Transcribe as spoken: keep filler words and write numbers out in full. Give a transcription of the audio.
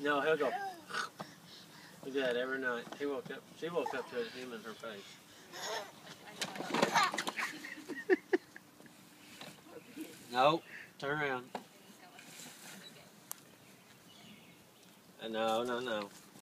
No, he'll go. He did that every night. He woke up. She woke up to him in her face. No, turn around. Uh, no, no, no.